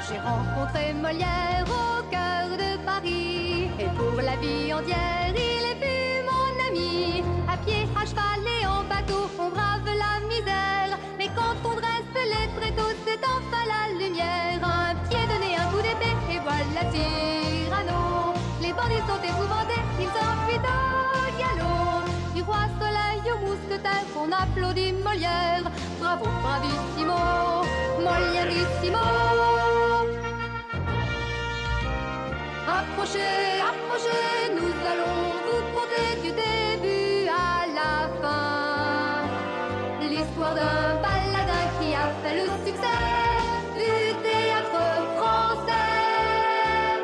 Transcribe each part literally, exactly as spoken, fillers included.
J'ai rencontré Molière au cœur de Paris, et pour la vie entière, il est vu mon ami. À pied, à cheval et en bateau, on brave la misère, mais quand on dresse les tréteaux, c'est enfin la lumière. Un pied de nez, un coup d'épée, et voilà Cyrano. Les bandits sont épouvantés, ils s'enfuient au galop. Du roi Soleil au mousquetaire, on applaudit Molière. Bravo, bravissimo, Molièrissimo. Approchez, approchez, nous allons vous conter du début à la fin l'histoire d'un baladin qui a fait le succès du théâtre français.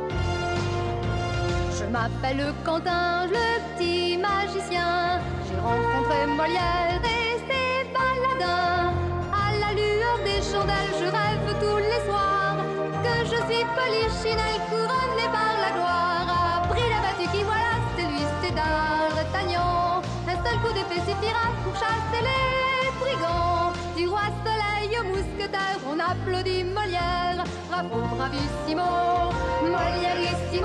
Je m'appelle Quentin, le petit magicien. J'ai rencontré Molière et ses baladins. À la lueur des chandelles, je rêve tous les soirs que je suis Polichinelle, couronnée par la gloire. Après la battue qui voilà, c'est lui, c'est D'Artagnan. Un seul coup d'épée suffira pour chasser les brigands. Du roi Soleil au mousquetaire, on applaudit Molière. Bravo, bravissimo, Molièrissimo.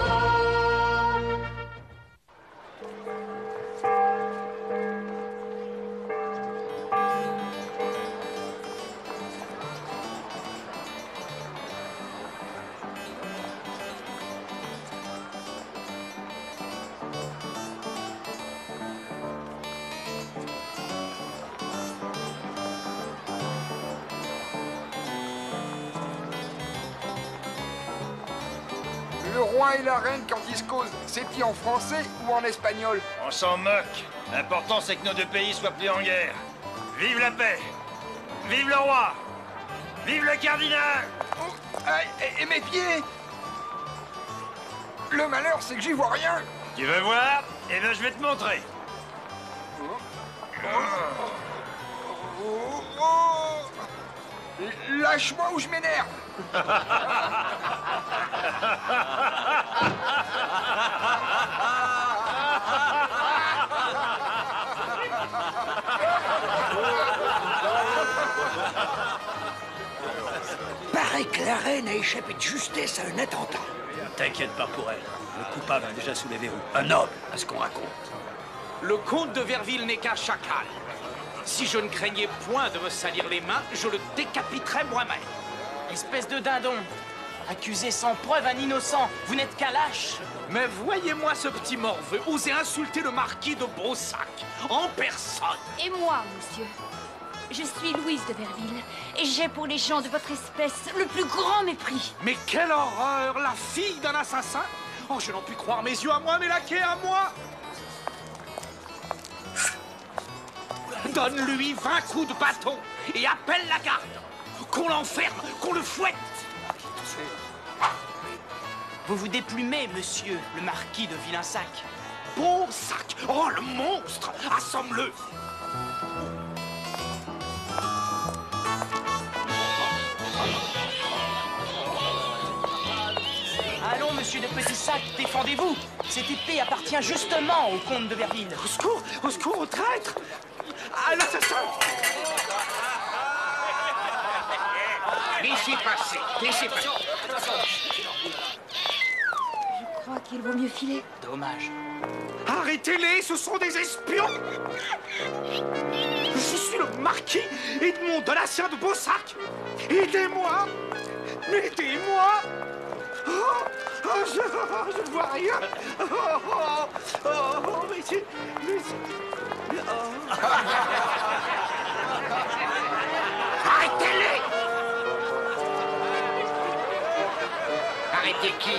Le roi et la reine, quand ils se causent, c'est-il en français ou en espagnol? On s'en moque. L'important, c'est que nos deux pays soient plus en guerre. Vive la paix! Vive le roi! Vive le cardinal! Oh, et, et mes pieds? Le malheur, c'est que j'y vois rien. Tu veux voir? Eh bien, je vais te montrer. Oh, oh. Lâche-moi ou je m'énerve. Paraît que la reine a échappé de justesse à un attentat. T'inquiète pas pour elle. Le coupable est déjà sous les verrous. Un noble, à ce qu'on raconte. Le comte de Verville n'est qu'un chacal. Si je ne craignais point de me salir les mains, je le décapiterais moi-même. Espèce de dindon. Accusé sans preuve un innocent. Vous n'êtes qu'un lâche. Mais voyez-moi ce petit morveux oser insulter le marquis de Broussac, en personne. Et moi, monsieur, je suis Louise de Verville, et j'ai pour les gens de votre espèce le plus grand mépris. Mais quelle horreur, la fille d'un assassin. Oh, je n'en puis croire mes yeux à moi, mes laquais à moi. Donne-lui vingt coups de bâton et appelle la garde. Qu'on l'enferme, qu'on le fouette. Vous vous déplumez, monsieur, le marquis de Vilainsac. Broussac, oh le monstre, assomme-le. Allons, monsieur de Petit-Sac, défendez-vous. Cette épée appartient justement au comte de Verville. Au secours, au secours, au traître. À l'assassin. Laissez passer, laissez passer. Je crois qu'il vaut mieux filer. Dommage. Arrêtez-les, ce sont des espions. Je suis le marquis Edmond Donatien de Beaussac. Aidez-moi. Aidez-moi. Oh, oh, je, oh, je ne vois rien. Oh, oh, oh, oh, mais c'est... Mais c'est... Oh. Arrêtez-les! Arrêtez qui?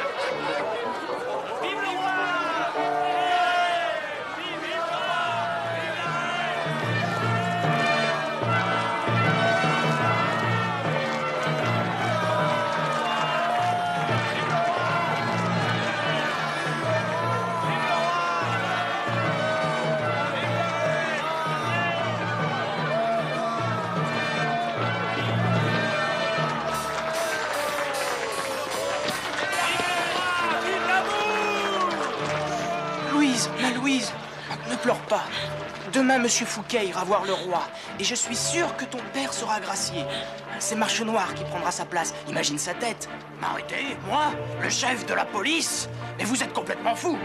Louise, ma Louise, ne pleure pas. Demain, monsieur Fouquet ira voir le roi, et je suis sûr que ton père sera gracié. C'est Marche Noire qui prendra sa place. Imagine sa tête. M'arrêtez, moi, le chef de la police? Mais vous êtes complètement fou.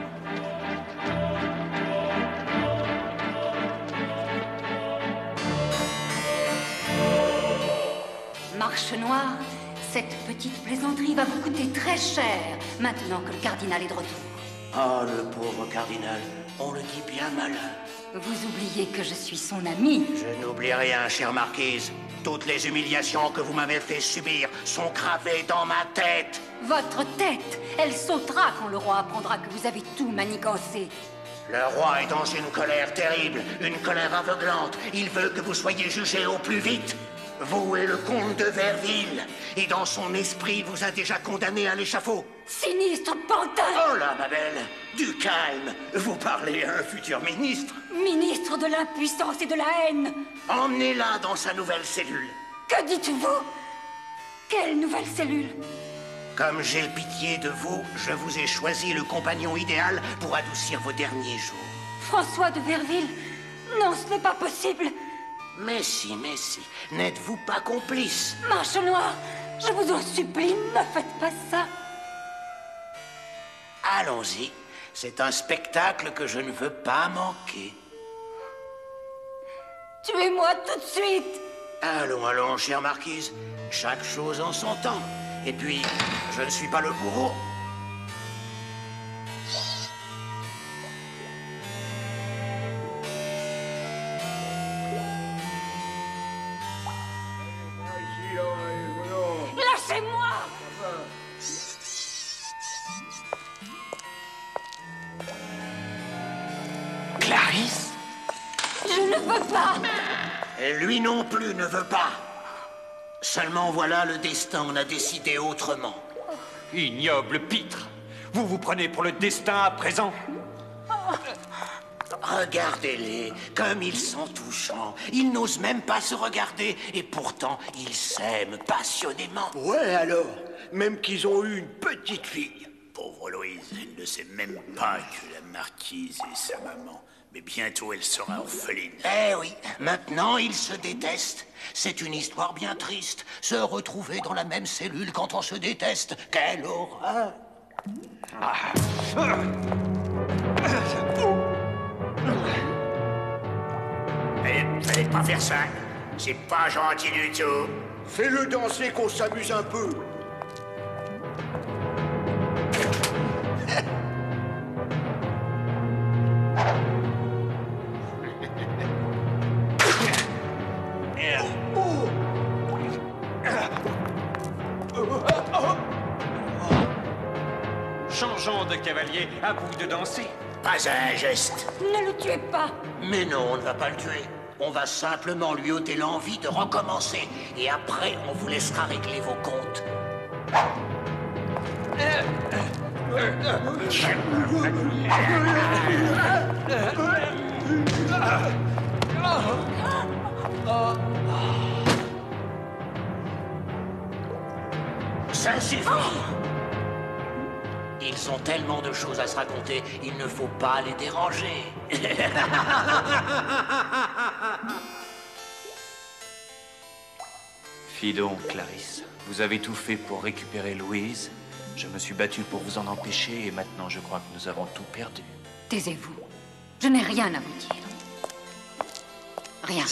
Marche Noire, cette petite plaisanterie va vous coûter très cher, maintenant que le cardinal est de retour. Oh, le pauvre cardinal, on le dit bien malin. Vous oubliez que je suis son ami. Je n'oublie rien, chère marquise. Toutes les humiliations que vous m'avez fait subir sont gravées dans ma tête. Votre tête, elle sautera quand le roi apprendra que vous avez tout manigancé. Le roi est dans une colère terrible, une colère aveuglante. Il veut que vous soyez jugé au plus vite. Vous et le comte de Verville. Et dans son esprit, il vous a déjà condamné à l'échafaud. Sinistre pantin! Oh là, ma belle, du calme. Vous parlez à un futur ministre. Ministre de l'impuissance et de la haine. Emmenez-la dans sa nouvelle cellule. Que dites-vous? Quelle nouvelle cellule? Comme j'ai pitié de vous, je vous ai choisi le compagnon idéal pour adoucir vos derniers jours. François de Verville? Non, ce n'est pas possible. Mais si, mais si, n'êtes-vous pas complice? Marche Noire, je vous en supplie, ne faites pas ça. Allons-y, c'est un spectacle que je ne veux pas manquer. Tuez-moi tout de suite. Allons, allons, chère marquise, chaque chose en son temps. Et puis, je ne suis pas le bourreau. Lâchez-moi! Clarisse? Je ne veux pas! Et lui non plus ne veut pas. Seulement voilà, le destin en a décidé autrement. Ignoble pitre. Vous vous prenez pour le destin à présent? Regardez-les, comme ils sont touchants. Ils n'osent même pas se regarder, et pourtant, ils s'aiment passionnément. Ouais, alors, même qu'ils ont eu une petite fille. Pauvre Louise, elle ne sait même pas que la marquise est sa maman. Mais bientôt, elle sera orpheline. Eh oui, maintenant, ils se détestent. C'est une histoire bien triste. Se retrouver dans la même cellule quand on se déteste. Quelle horreur! Fallait, fallait pas faire ça. C'est pas gentil du tout. Fais-le danser qu'on s'amuse un peu. Changeons de cavalier, à vous de danser. Pas un geste. Ne le tuez pas! Mais non, on ne va pas le tuer. On va simplement lui ôter l'envie de recommencer. Et après, on vous laissera régler vos comptes. Ça suffit. Ils ont tellement de choses à se raconter, il ne faut pas les déranger. Fi donc, Clarisse. Vous avez tout fait pour récupérer Louise. Je me suis battu pour vous en empêcher et maintenant je crois que nous avons tout perdu. Taisez-vous. Je n'ai rien à vous dire. Rien.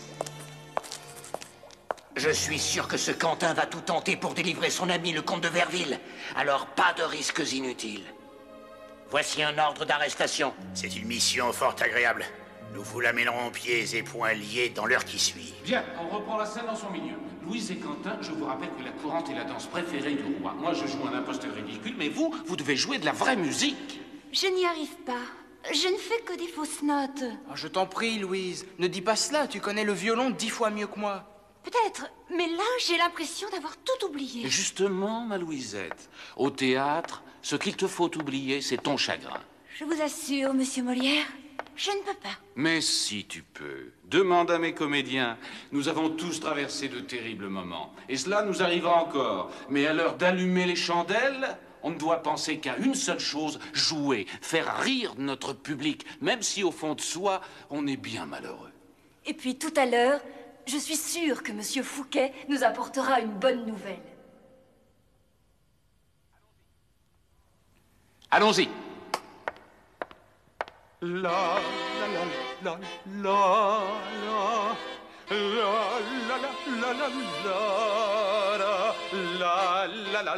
Je suis sûr que ce Quentin va tout tenter pour délivrer son ami le comte de Verville. Alors pas de risques inutiles. Voici un ordre d'arrestation. C'est une mission fort agréable. Nous vous l'amènerons pieds et poings liés dans l'heure qui suit. Bien, on reprend la scène dans son milieu. Louise et Quentin, je vous rappelle que la courante est la danse préférée du roi. Moi, je joue un imposteur ridicule, mais vous, vous devez jouer de la vraie musique. Je n'y arrive pas. Je ne fais que des fausses notes. Oh, je t'en prie, Louise. Ne dis pas cela, tu connais le violon dix fois mieux que moi. Peut-être, mais là, j'ai l'impression d'avoir tout oublié. Et justement, ma Louisette, au théâtre, ce qu'il te faut oublier, c'est ton chagrin. Je vous assure, monsieur Molière, je ne peux pas. Mais si tu peux. Demande à mes comédiens. Nous avons tous traversé de terribles moments. Et cela nous arrivera encore. Mais à l'heure d'allumer les chandelles, on ne doit penser qu'à une seule chose, jouer, faire rire notre public, même si au fond de soi, on est bien malheureux. Et puis tout à l'heure, Je suis sûre que Monsieur Fouquet nous apportera une bonne nouvelle. Allons-y. La la la la la la la la la la la la la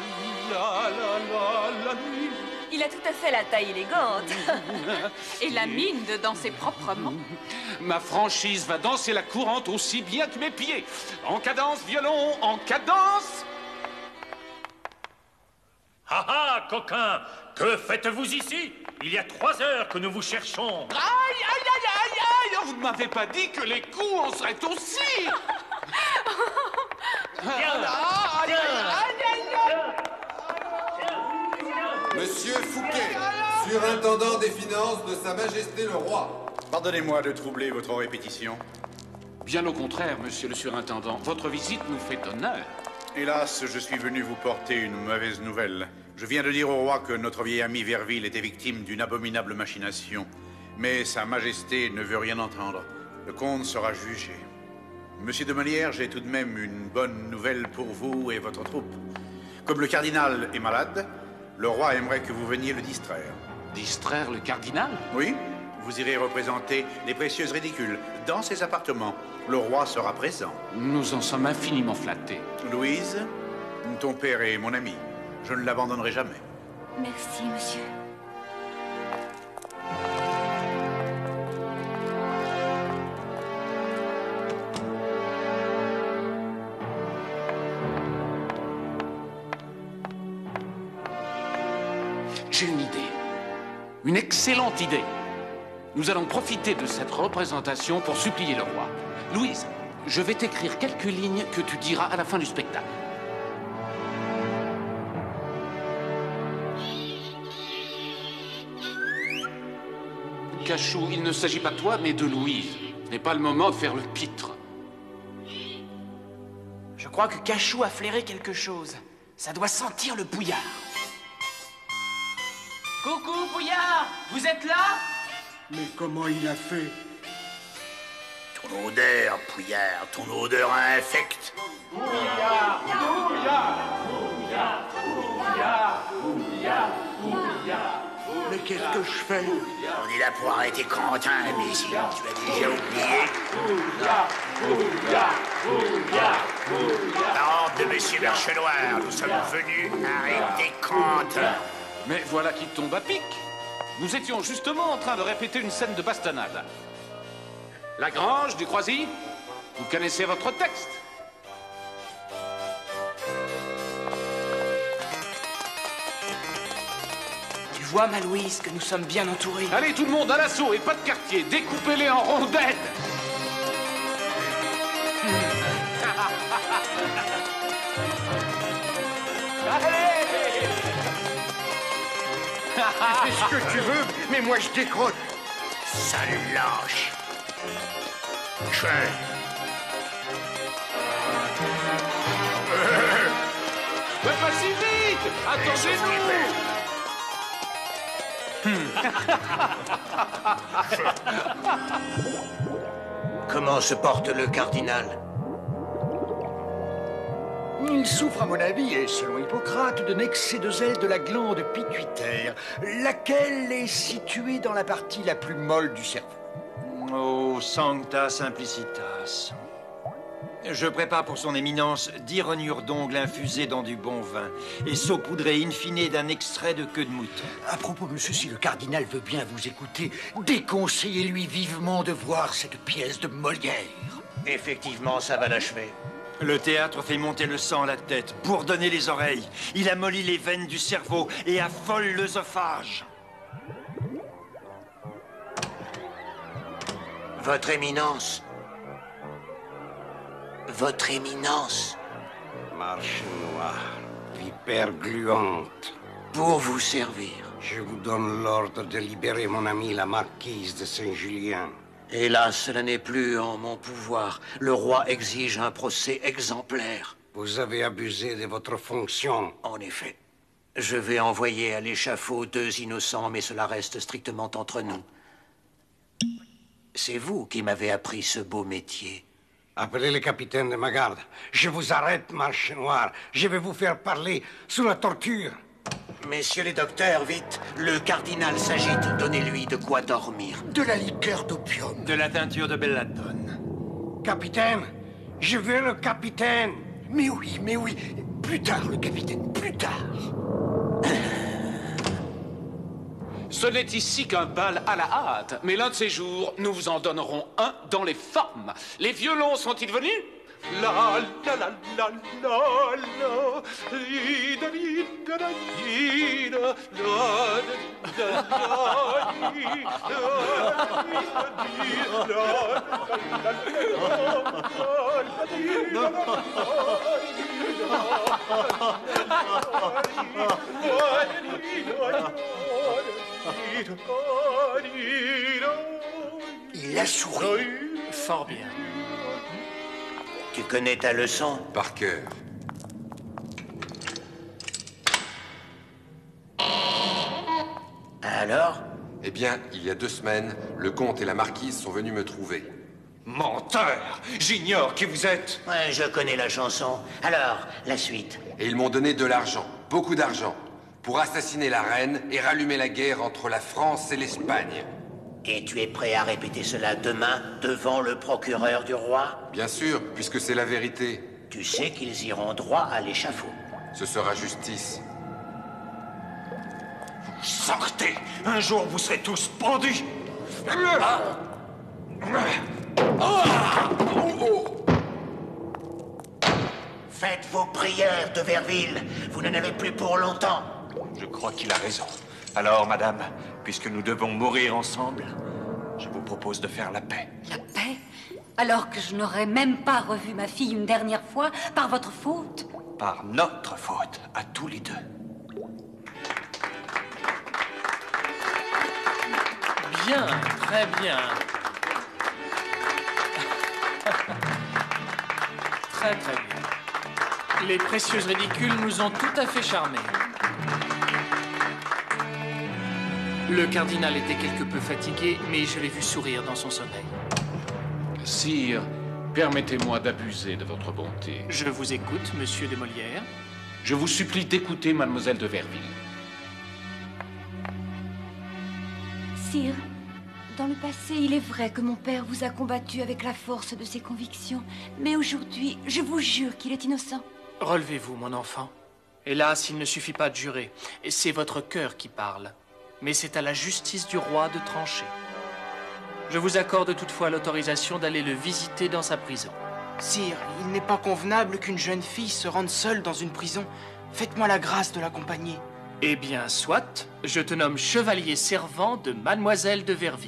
la. Il a tout à fait la taille élégante. Et la mine de danser proprement. Ma franchise va danser la courante aussi bien que mes pieds. En cadence, violon, en cadence. Ah ah, coquin, que faites-vous ici? Il y a trois heures que nous vous cherchons. Aïe, aïe, aïe, aïe, aïe. Vous ne m'avez pas dit que les coups en seraient aussi. Monsieur Fouquet, surintendant des finances de Sa Majesté le Roi. Pardonnez-moi de troubler votre répétition. Bien au contraire, monsieur le surintendant. Votre visite nous fait honneur. Hélas, je suis venu vous porter une mauvaise nouvelle. Je viens de dire au roi que notre vieil ami Verville était victime d'une abominable machination. Mais Sa Majesté ne veut rien entendre. Le comte sera jugé. Monsieur de Molière, j'ai tout de même une bonne nouvelle pour vous et votre troupe. Comme le cardinal est malade, le roi aimerait que vous veniez le distraire. Distraire le cardinal? Oui. Vous irez représenter les précieuses ridicules dans ses appartements. Le roi sera présent. Nous en sommes infiniment flattés. Louise, ton père est mon ami. Je ne l'abandonnerai jamais. Merci, monsieur. J'ai une idée. Une excellente idée. Nous allons profiter de cette représentation pour supplier le roi. Louise, je vais t'écrire quelques lignes que tu diras à la fin du spectacle. Cachou, il ne s'agit pas de toi, mais de Louise. Ce n'est pas le moment de faire le pitre. Je crois que Cachou a flairé quelque chose. Ça doit sentir le bouillard. Coucou, Bouillard! Vous êtes là? Mais comment il a fait? Ton odeur, Pouillard, ton odeur infecte. Pouillard! Pouillard! Pouillard! Pouillard! Pouillard! Pouillard! Mais qu'est-ce que je fais? On est là pour arrêter Quentin, imbécile. Tu as déjà oublié? Pouillard! Pouillard! Pouillard! Pouillard! L'ordre de Monsieur Marchenoir, nous sommes venus arrêter Quentin. Mais voilà qui tombe à pic. Nous étions justement en train de répéter une scène de bastonnade. La Grange du Croisy, vous connaissez votre texte. Tu vois, ma Louise, que nous sommes bien entourés. Allez, tout le monde à l'assaut et pas de quartier. Découpez-les en rondelles. Fais ce que tu veux, mais moi je décroche. Sale lâche. Je... Mais pas si vite. Attendez-nous. Comment se porte le cardinal? Il souffre, à mon avis, et selon Hippocrate, d'un excès de zèle de la glande pituitaire, laquelle est située dans la partie la plus molle du cerveau. Oh, sancta simplicitas. Je prépare pour son éminence dix rognures d'ongles infusées dans du bon vin et saupoudrées in fine d'un extrait de queue de mouton. À propos de ceci, le cardinal veut bien vous écouter. Déconseillez-lui vivement de voir cette pièce de Molière. Effectivement, ça va l'achever. Le théâtre fait monter le sang à la tête, bourdonner les oreilles. Il amollit les veines du cerveau et affole l'œsophage. Votre éminence. Votre éminence. Marche noire, vipère gluante. Pour vous servir. Je vous donne l'ordre de libérer mon amie la marquise de Saint-Julien. Hélas, cela n'est plus en mon pouvoir. Le roi exige un procès exemplaire. Vous avez abusé de votre fonction. En effet. Je vais envoyer à l'échafaud deux innocents, mais cela reste strictement entre nous. C'est vous qui m'avez appris ce beau métier. Appelez le capitaine de ma garde. Je vous arrête, marche noire. Je vais vous faire parler sous la torture. Messieurs les docteurs, vite. Le cardinal s'agite. Donnez-lui de quoi dormir. De la liqueur d'opium. De la teinture de belladone. Capitaine, je veux le capitaine. Mais oui, mais oui. Plus tard, le capitaine, plus tard. Ce n'est ici qu'un bal à la hâte, mais l'un de ces jours, nous vous en donnerons un dans les formes. Les violons sont-ils venus? La la la la la la lida lida la lida Il a souri. Fort bien. Tu connais ta leçon? Par cœur. Alors? Eh bien, il y a deux semaines, le comte et la marquise sont venus me trouver. Menteur! J'ignore qui vous êtes. Ouais, je connais la chanson. Alors, la suite. Et ils m'ont donné de l'argent, beaucoup d'argent, pour assassiner la reine et rallumer la guerre entre la France et l'Espagne. Et tu es prêt à répéter cela demain devant le procureur du roi? Bien sûr, puisque c'est la vérité. Tu sais qu'ils iront droit à l'échafaud. Ce sera justice. Sortez! Un jour, vous serez tous pendus! Ah. Ah. Faites vos prières, de Verville. Vous n'en avez plus pour longtemps. Je crois qu'il a raison. Alors, madame, puisque nous devons mourir ensemble, je vous propose de faire la paix. La paix? Alors que je n'aurais même pas revu ma fille une dernière fois par votre faute? Par notre faute, à tous les deux. Bien, très bien. Très, très bien. Les précieuses ridicules nous ont tout à fait charmés. Le cardinal était quelque peu fatigué, mais je l'ai vu sourire dans son sommeil. Sire, permettez-moi d'abuser de votre bonté. Je vous écoute, monsieur de Molière. Je vous supplie d'écouter mademoiselle de Verville. Sire, dans le passé, il est vrai que mon père vous a combattu avec la force de ses convictions. Mais aujourd'hui, je vous jure qu'il est innocent. Relevez-vous, mon enfant. Hélas, il ne suffit pas de jurer. C'est votre cœur qui parle. Mais c'est à la justice du roi de trancher. Je vous accorde toutefois l'autorisation d'aller le visiter dans sa prison. Sire, il n'est pas convenable qu'une jeune fille se rende seule dans une prison. Faites-moi la grâce de l'accompagner. Eh bien, soit, je te nomme chevalier servant de mademoiselle de Verville.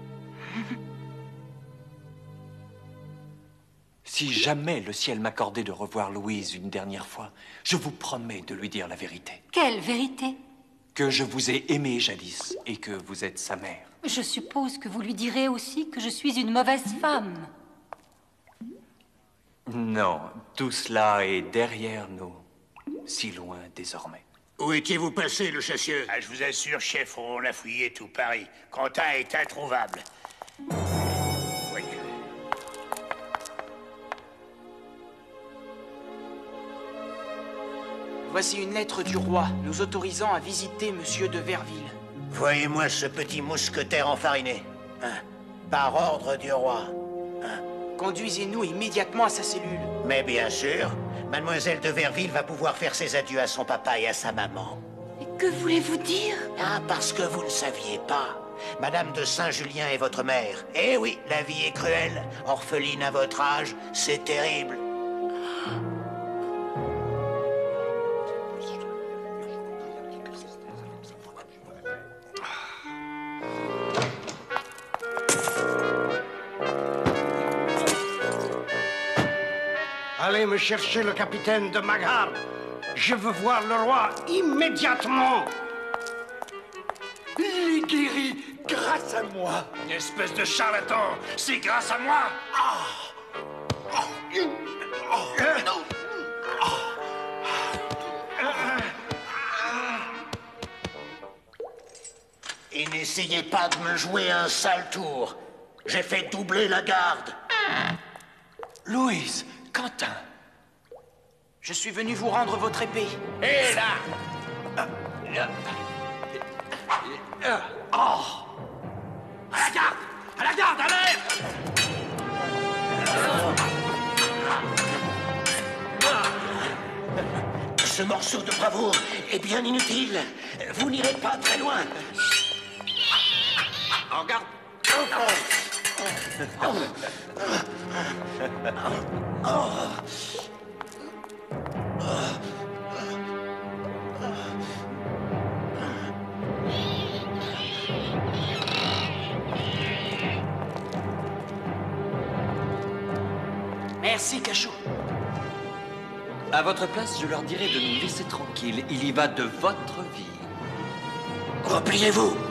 Si jamais le ciel m'accordait de revoir Louise une dernière fois, je vous promets de lui dire la vérité. Quelle vérité? Que je vous ai aimé jadis et que vous êtes sa mère. Je suppose que vous lui direz aussi que je suis une mauvaise femme. Non, tout cela est derrière nous, si loin désormais. Où étiez-vous passé, le chasseur? Ah, je vous assure, chef, on a fouillé tout Paris. Quentin est introuvable. Oui. Voici une lettre du roi, nous autorisant à visiter monsieur de Verville. Voyez-moi ce petit mousquetaire enfariné. Hein? Par ordre du roi. Hein? Conduisez-nous immédiatement à sa cellule. Mais bien sûr, mademoiselle de Verville va pouvoir faire ses adieux à son papa et à sa maman. Mais que voulez-vous dire? Ah, parce que vous ne saviez pas. Madame de Saint-Julien est votre mère. Eh oui, la vie est cruelle. Orpheline à votre âge, c'est terrible. Allez me chercher le capitaine de ma garde. Je veux voir le roi immédiatement. Il est guéri grâce à moi. Une espèce de charlatan. C'est grâce à moi. Ah. Oh. Oh. Non. Et n'essayez pas de me jouer un sale tour. J'ai fait doubler la garde. Louise, Quentin. Je suis venu vous rendre votre épée. Et là Oh! À la garde! À la garde, à l'air! Ce morceau de bravoure est bien inutile. Vous n'irez pas très loin. En garde! Merci, Cachot. À votre place, je leur dirais de nous laisser tranquilles. Il y va de votre vie. Repliez-vous.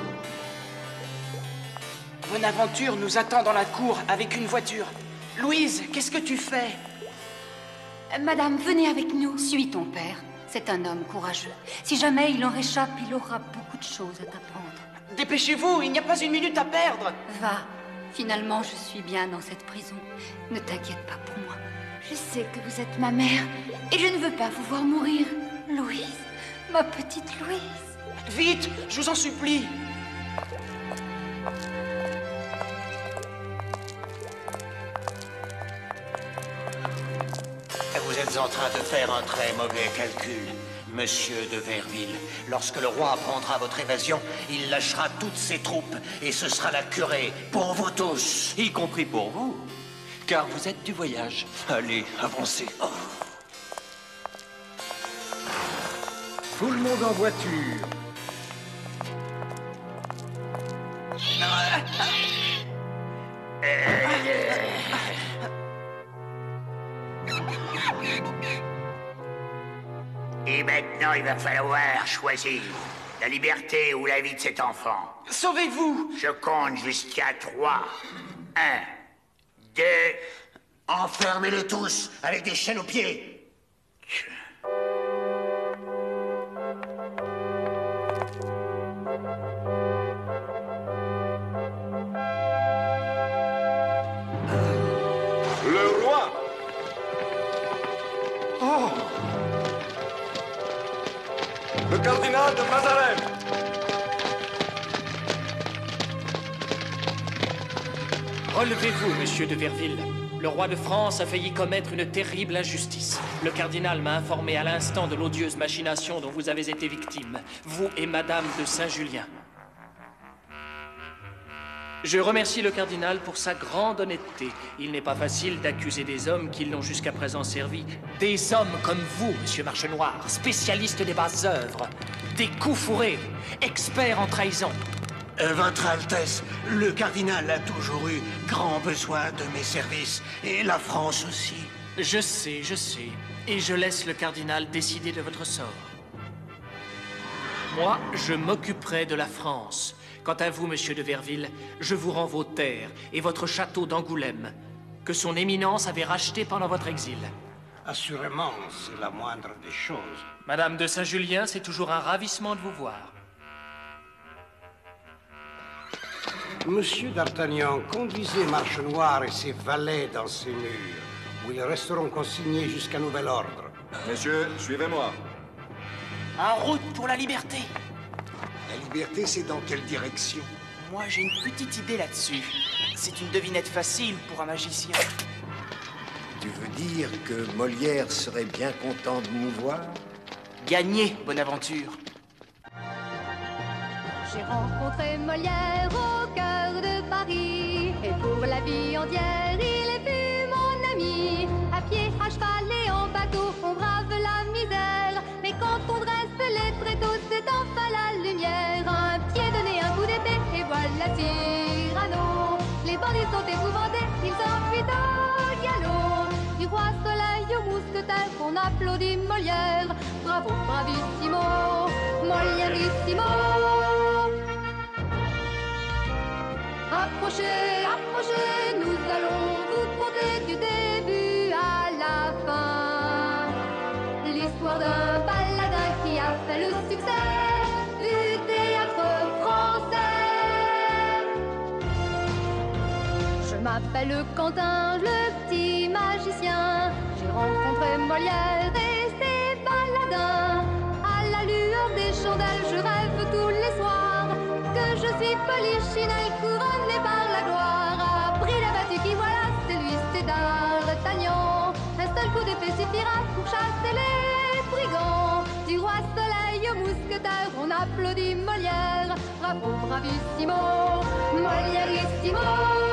Bonaventure nous attend dans la cour avec une voiture. Louise, qu'est-ce que tu fais? Madame, venez avec nous. Suis ton père. C'est un homme courageux. Si jamais il en réchappe, il aura beaucoup de choses à t'apprendre. Dépêchez-vous, il n'y a pas une minute à perdre. Va. Finalement, je suis bien dans cette prison. Ne t'inquiète pas pour moi. Je sais que vous êtes ma mère et je ne veux pas vous voir mourir. Louise, ma petite Louise. Vite, je vous en supplie. Vous êtes en train de faire un très mauvais calcul, monsieur de Verville. Lorsque le roi apprendra votre évasion, il lâchera toutes ses troupes et ce sera la curée pour vous tous. Y compris pour vous, car vous êtes du voyage. Allez, avancez. Oh. Tout le monde en voiture. Et maintenant, il va falloir choisir la liberté ou la vie de cet enfant. Sauvez-vous! Je compte jusqu'à trois. Un, deux... Enfermez-les tous avec des chaînes aux pieds. Le roi! Oh! Le cardinal de Mazarin! Relevez-vous, monsieur de Verville. Le roi de France a failli commettre une terrible injustice. Le cardinal m'a informé à l'instant de l'odieuse machination dont vous avez été victime, vous et madame de Saint-Julien. Je remercie le cardinal pour sa grande honnêteté. Il n'est pas facile d'accuser des hommes qui l'ont jusqu'à présent servi. Des hommes comme vous, monsieur Marchenoir, spécialiste des basses œuvres, des coups fourrés, experts en trahison. Euh, Votre Altesse, le cardinal a toujours eu grand besoin de mes services, et la France aussi. Je sais, je sais, et je laisse le cardinal décider de votre sort. Moi, je m'occuperai de la France. Quant à vous, monsieur de Verville, je vous rends vos terres et votre château d'Angoulême, que son éminence avait racheté pendant votre exil. Assurément, c'est la moindre des choses. Madame de Saint-Julien, c'est toujours un ravissement de vous voir. Monsieur d'Artagnan, conduisez Marchenoir et ses valets dans ces murs, où ils resteront consignés jusqu'à nouvel ordre. Messieurs, suivez-moi. En route pour la liberté. La liberté, c'est dans quelle direction? Moi, j'ai une petite idée là-dessus. C'est une devinette facile pour un magicien. Tu veux dire que Molière serait bien content de nous voir? Gagné, Bonaventure. J'ai rencontré Molière au cœur de Paris, et pour la vie entière, il est plus mon ami. À pied, à cheval et en bateau, on brave la misère, mais quand on dresse les tréteaux, c'est enfin la lumière. Un pied donné, un coup d'épée, et voilà Cyrano. Les bandits sont épouvantés, ils s'enfuient au galop. Du roi Soleil au mousquetaire, on applaudit Molière. Bravo, bravissimo, Molièrissimo. Approchez, approchez, nous allons vous conter du début à la fin l'histoire d'un baladin qui a fait le succès du théâtre français. Je m'appelle Quentin, le petit magicien. J'ai rencontré Molière et ses baladins. À la lueur des chandelles, je rêve tous les soirs que je suis polichinelle couronnée par la gloire. Après la battue qui voilà, c'est lui, c'est D'Artagnan. Un seul coup d'épée suffira pour chasser les brigands. Du roi Soleil au mousquetaire, on applaudit Molière. Bravo, bravissimo, Molièrissimo.